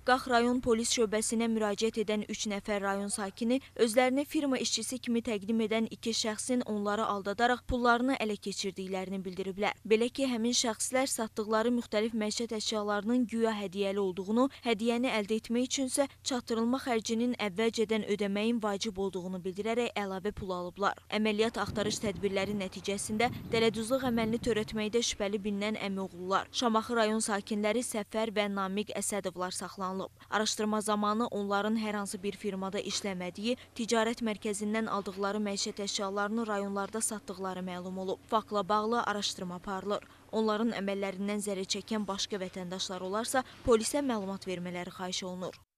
Qax rayon polis şöbəsinə müraciət edən 3 nəfər rayon sakini özlərini firma işçisi kimi təqdim edən 2 şəxsin onları aldadaraq pullarını ələ keçirdiklərini bildiriblər. Belə ki, həmin şəxslər satdıqları müxtəlif məişət əşyalarının güya hədiyyəli olduğunu, hədiyyəni əldə etmək üçünsə çatdırılma xərcinin əvvəlcədən ödəməyin vacib olduğunu bildirərək əlavə pul alıblar. Əməliyyat axtarış tədbirləri nəticəsində dələduzluq əməlini törətməkdə şübhəli bilinən əmioğullar, Şamaxı rayon sakinləri Səfər və Namiq Əsədovlar saxlanılıb. Araşdırma zamanı onların hər hansı bir firmada işləmədiyi, ticarət mərkəzindən aldıqları məişət əşyalarını rayonlarda satdıqları məlum olub. Faktla bağlı araşdırma aparılır. Onların əməllərindən zərər çəkən başqa vətəndaşlar olarsa, polisə məlumat vermələri xahiş olunur.